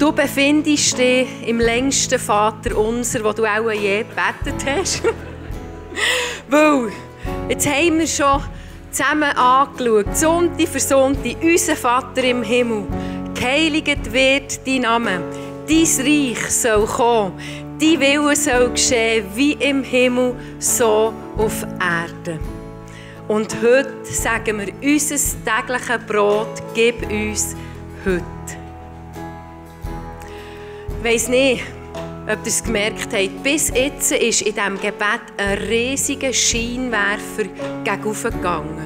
Du befindest dich im längsten Vater unser, wo du auch je gebetet hast. Weil, jetzt haben wir schon zusammen angeschaut, Sonntag für Sonntag, unser Vater im Himmel. Geheiligt wird dein Name. Dein Reich soll kommen. Dein Wille soll geschehen, wie im Himmel, so auf Erden. Und heute sagen wir, unser tägliches Brot gib uns heute. Ich weiss nicht, ob ihr es gemerkt habt, bis jetzt ist in diesem Gebet ein riesiger Scheinwerfer gegenübergegangen.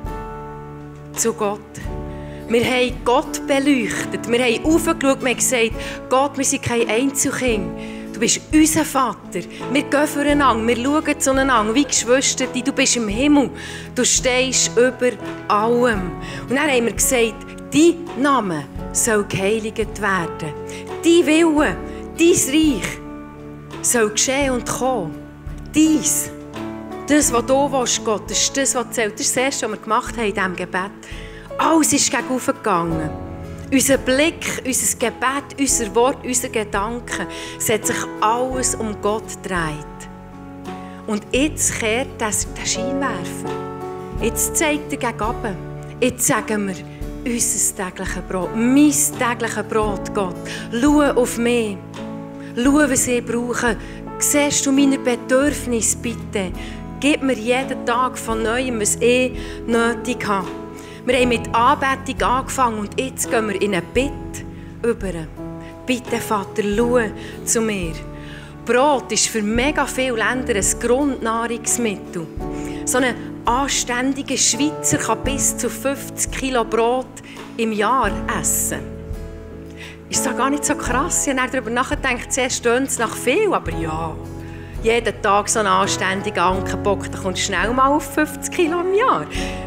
Zu Gott. Wir haben Gott beleuchtet, wir haben aufgeschaut, wir haben gesagt, Gott, wir sind kein Einzelkind. Du bist unser Vater. Wir gehen füreinander, wir schauen zueinander wie Geschwister. Du bist im Himmel. Du stehst über allem. Und dann haben wir gesagt, dein Name soll geheiligt werden. Dein Wille, dein Reich soll geschehen und kommen. Dies. Das, was du willst, Gott, das ist das, was zählt. Das ist das Erste, was wir gemacht haben in diesem Gebet. Alles ist gegenübergegangen. Unser Blick, unser Gebet, unser Wort, unsere Gedanken, es hat sich alles um Gott gedreht. Und jetzt kehrt der Scheinwerfer. Jetzt zeigt er gegen oben. Jetzt sagen wir, unser tägliches Brot, mein tägliches Brot, Gott. Schau auf mich. Schau, was ich brauche. Siehst du meine Bedürfnisse, bitte? Gib mir jeden Tag von Neuem, was ich nötig habe. Wir haben mit Anbetung angefangen und jetzt gehen wir in ein Bitte über. Bitte, Vater, schau zu mir. Brot ist für mega viele Länder ein Grundnahrungsmittel. So ein anständiger Schweizer kann bis zu 50 Kilo Brot im Jahr essen. Ist das gar nicht so krass? Ich habe darüber nachgedacht, zuerst stöhnt es nach viel, aber ja. Jeden Tag so ein anständiger Ankenbock, da kommt schnell mal auf 50 Kilo im Jahr.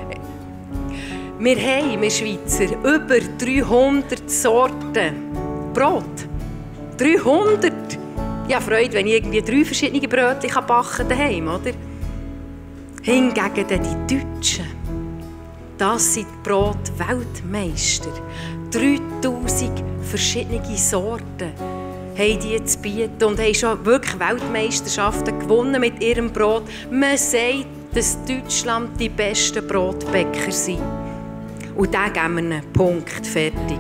Wir haben, wir Schweizer, über 300 Sorten Brot. 300! Ich habe Freude, wenn ich irgendwie 3 verschiedene Brötchen backen kann daheim, oder? Hingegen die Deutschen, das sind die Brot-Weltmeister. 3000 verschiedene Sorten haben die zu bieten und haben schon wirklich Weltmeisterschaften gewonnen mit ihrem Brot. Man sagt, dass Deutschland die besten Brotbäcker sind. Und da geben wir einen Punkt, fertig.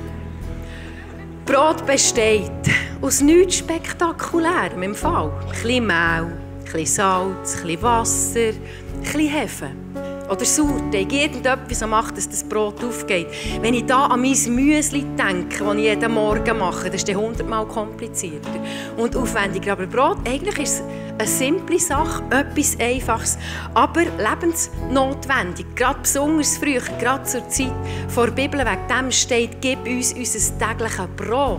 Brot besteht aus nichts Spektakulärem im Fall. Ein bisschen Mehl, ein bisschen Salz, ein bisschen Wasser, ein bisschen Hefe. Oder Sauerteig, irgendetwas, so macht, dass das Brot aufgeht. Wenn ich da an mein Müsli denke, das ich jeden Morgen mache, das ist dann 100-mal komplizierter und aufwendiger. Aber Brot, eigentlich ist es eine simple Sache, etwas Einfaches, aber lebensnotwendig. Gerade besonders früher, gerade zur Zeit vor der Bibel, wegen dem steht, gib uns unser tägliches Brot.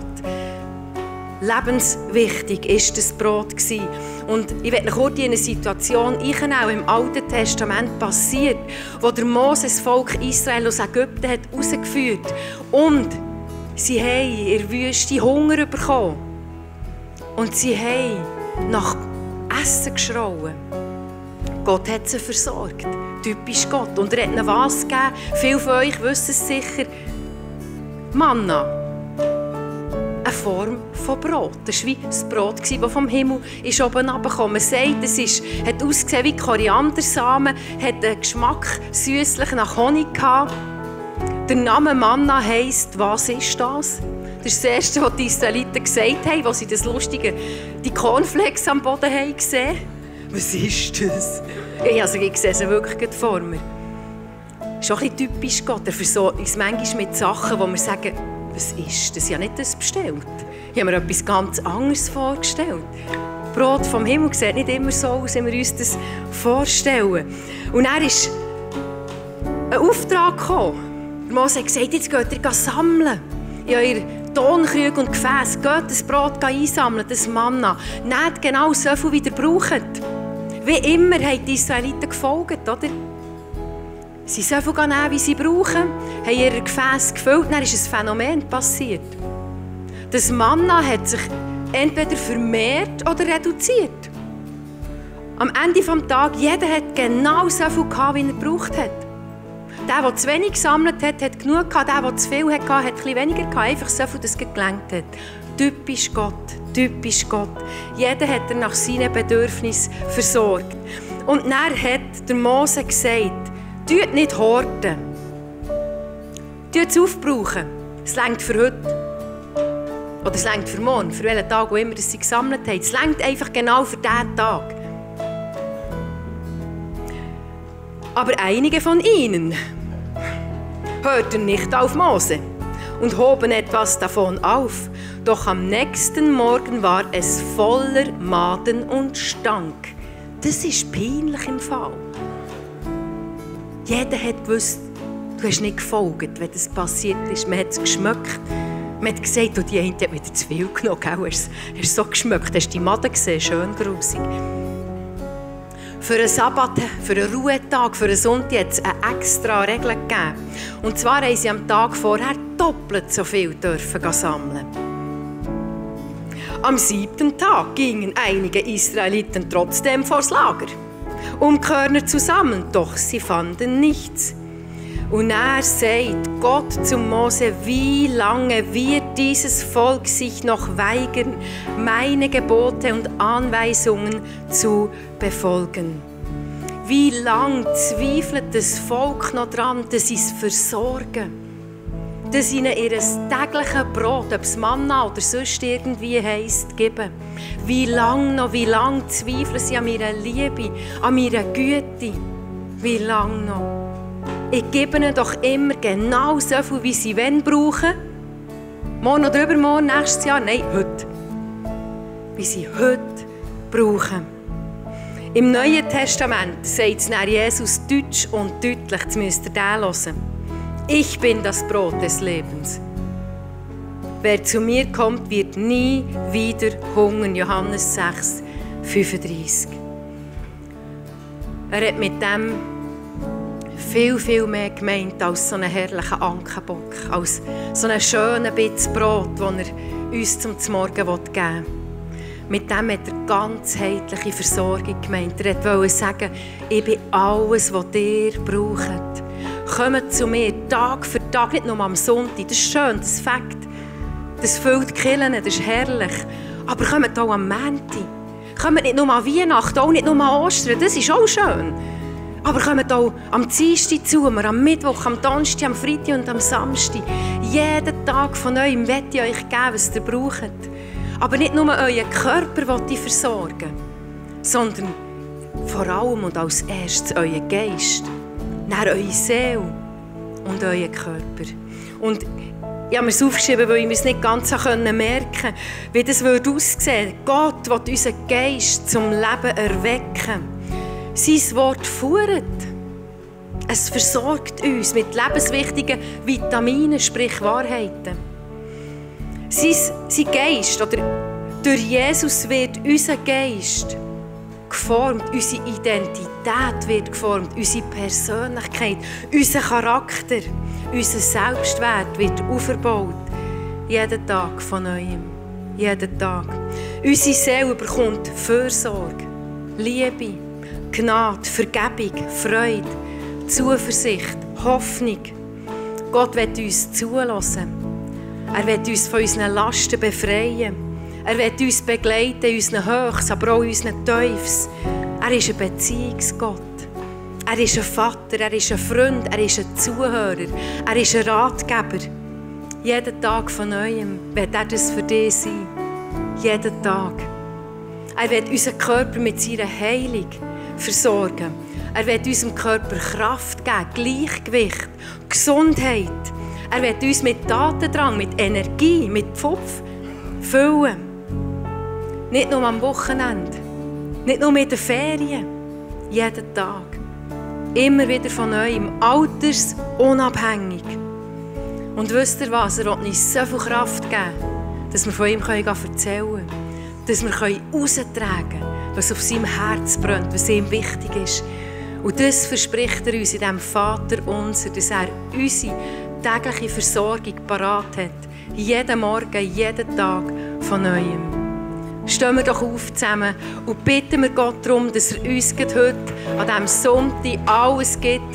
Lebenswichtig war das Brot. Und ich werde noch kurz in eine Situation auch im Alten Testament passiert, wo der Mose das Volk Israel aus Ägypten hat herausgeführt hat. Und sie haben in der Wüste Hunger bekommen. Und sie haben nach Essen geschrauen. Gott hat sie versorgt. Typisch Gott. Und er hat ihnen was gegeben. Viele von euch wissen es sicher. Manna. Eine Form von Brot. Das war wie das Brot, das vom Himmel oben herabkam. Man sagt, es hat ausgesehen wie Koriandersamen, hat einen Geschmack süßlich nach Honig gehabt. Der Name Manna heisst, was ist das? Das ist das Erste, was die Israeliten gesagt haben, als sie das lustige, die Cornflakes am Boden haben gesehen. Was ist das? Ich sehe sie wirklich vor mir. Das ist auch ein bisschen typisch Gott. Er versorgt uns manchmal mit Sachen, wo wir sagen, was ist das? Ich habe nicht das bestellt. Ich habe mir etwas ganz anderes vorgestellt. Brot vom Himmel sieht nicht immer so aus, wie wir uns das vorstellen. Und dann ist ein Auftrag gekommen. Der Mose hat gesagt, jetzt geht ihr sammeln. In euren Tonkrüge und Gefäße. Geht das Brot einsammeln, das Manna. Nehmt genau so viel, wie ihr braucht. Wie immer haben die Israeliten gefolgt, oder? Sie so viel nehmen, wie sie brauchen, haben ihre Gefäße gefüllt, dann ist ein Phänomen passiert. Das Manna hat sich entweder vermehrt oder reduziert. Am Ende des Tages, jeder hat genau so viel gehabt, wie er gebraucht hat. der zu wenig gesammelt hat, hat genug gehabt. Der zu viel hatte, hat etwas weniger gehabt. Einfach so viel, dass es gelangt hat. Typisch Gott, typisch Gott. Jeder hat er nach seinen Bedürfnissen versorgt. Und dann hat der Mose gesagt, tut nicht horten. Tut es aufbrauchen. Es reicht für heute. Oder es reicht für morgen, für welchen Tag auch immer sie gesammelt haben. Es reicht einfach genau für diesen Tag. Aber einige von ihnen hörten nicht auf Mose und hoben etwas davon auf. Doch am nächsten Morgen war es voller Maden und Stank. Das ist peinlich im Fall. Jeder hat gewusst, du hast nicht gefolgt, wenn das passiert ist. Man hat es geschmeckt. Man hat gesagt, die eine hat wieder zu viel genommen. Hast du so geschmeckt? Hast du die Maden gesehen? Schön grusig. Für einen Sabbat, für einen Ruhetag, für einen Sonntag hat es eine extra Regel gegeben. Und zwar haben sie am Tag vorher doppelt so viel dürfen sammeln. Am 7. Tag gingen einige Israeliten trotzdem vors Lager, um Körner zu sammeln, doch sie fanden nichts. Und er sagt Gott zu Mose, wie lange wird dieses Volk sich noch weigern, meine Gebote und Anweisungen zu befolgen? Wie lange zweifelt das Volk noch daran, dass sie es versorgen? Dass ihnen ihr tägliches Brot, ob es Manna oder sonst irgendwie heisst, geben? Wie lange zweifeln sie an meiner Liebe, an meiner Güte? Wie lange noch? Ich gebe ihnen doch immer genau so viel, wie sie brauchen. Morgen oder übermorgen, nächstes Jahr. Nein, heute. Wie sie heute brauchen. Im Neuen Testament sagt es Jesus deutsch und deutlich, jetzt müsst ihr den hören. Ich bin das Brot des Lebens. Wer zu mir kommt, wird nie wieder hungern. Johannes 6, 35. Er hat mit dem viel, viel mehr gemeint als so einen herrlichen Ankenbock, als so einen schönen Bitz Brot, den er uns zum Morgen geben will. Mit dem hat er ganzheitliche Versorgung gemeint. Er wollte sagen, ich bin alles, was ihr braucht. Kommt zu mir Tag für Tag, nicht nur am Sonntag. Das ist schön, das Fakt. Das füllt die Kirchen, das ist herrlich. Aber kommt auch am Montag. Kommt nicht nur an Weihnachten, auch nicht nur an Ostern. Das ist auch schön. Aber kommt auch am Dienstag zu mir, am Mittwoch, am Donnerstag, am Freitag und am Samstag. Jeden Tag von euch will ich euch geben, was ihr braucht. Aber nicht nur euren Körper will ich versorgen, sondern vor allem und als erstes euren Geist, dann eure Seele und euren Körper. Und ich habe mir es aufgeschrieben, weil ich mir es nicht ganz merken konnte, wie das aussehen würde. Gott will unseren Geist zum Leben erwecken. Sein Wort führt. Es versorgt uns mit lebenswichtigen Vitaminen, sprich Wahrheiten. Sein Geist, oder durch Jesus wird unser Geist geformt, unsere Identität wird geformt, unsere Persönlichkeit, unser Charakter, unser Selbstwert wird aufgebaut. Jeden Tag von Neuem. Jeden Tag. Unsere Seele bekommt Fürsorge, Liebe, Gnade, Vergebung, Freude, Zuversicht, Hoffnung. Gott will uns zulassen. Er will uns von unseren Lasten befreien. Er will uns begleiten in unseren Höchst, aber auch in unseren Tiefs. Er ist ein Beziehungsgott. Er ist ein Vater, er ist ein Freund, er ist ein Zuhörer, er ist ein Ratgeber. Jeden Tag von Neuem wird er das für dich sein. Jeden Tag. Er will unseren Körper mit seiner Heilung versorgen. Er will unserem Körper Kraft geben, Gleichgewicht, Gesundheit. Er will uns mit Tatendrang, mit Energie, mit Pfupf füllen. Nicht nur am Wochenende, nicht nur mit den Ferien, jeden Tag. Immer wieder von neuem, altersunabhängig. Und wisst ihr was? Er will uns so viel Kraft geben, dass wir von ihm erzählen können. Dass wir heraustragen können, was auf seinem Herz brennt, was ihm wichtig ist. Und das verspricht er uns in diesem Vater unser, dass er unsere tägliche Versorgung parat hat. Jeden Morgen, jeden Tag von Neuem. Stehen wir doch auf zusammen und bitten wir Gott darum, dass er uns heute an diesem Sonntag alles gibt,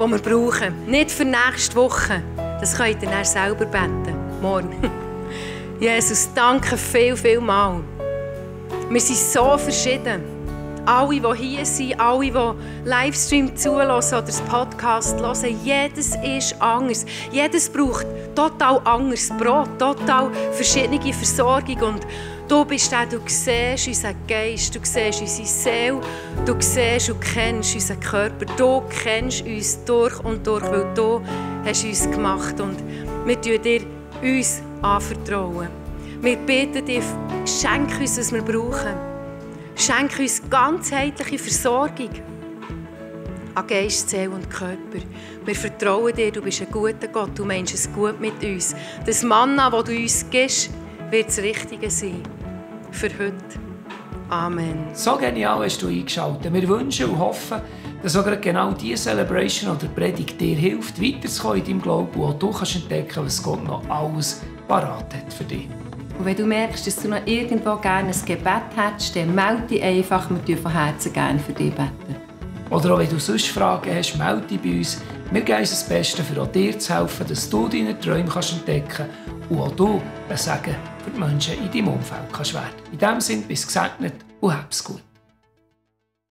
die wir brauchen. Nicht für nächste Woche. Das könnt ihr dann selber beten. Morgen. Jesus, danke viel mal. Wir sind so verschieden. Alle, die hier sind, alle, die Livestream zulassen oder das Podcast hören, jedes ist anders. Jedes braucht total anderes Brot, total verschiedene Versorgung. Und du bist der, du siehst unseren Geist, du siehst unsere Seele, du siehst und kennst unseren Körper. Du kennst uns durch und durch, weil du hast uns gemacht. Und wir tun dir uns anvertrauen. Wir beten dir, schenk uns, was wir brauchen. Schenk uns ganzheitliche Versorgung an Geist, Seele und Körper. Wir vertrauen dir, du bist ein guter Gott, du meinst es gut mit uns. Das Manna, das du uns gibst, wird das Richtige sein. Für heute. Amen. So genial hast du eingeschaltet. Wir wünschen und hoffen, dass auch genau diese Celebration oder Predigt dir hilft, weiterzukommen in deinem Glauben und auch du kannst entdecken, was Gott noch alles parat hat für dich. Und wenn du merkst, dass du noch irgendwo gerne ein Gebet hättest, dann melde dich einfach, wir beten von Herzen gerne für dich beten. Oder auch wenn du sonst Fragen hast, melde dich bei uns. Wir geben uns das Beste, für auch dir zu helfen, dass du deine Träume entdecken kannst und auch du ein Segen für die Menschen in deinem Umfeld kannst werden. In diesem Sinne, bis gesegnet und hab's gut.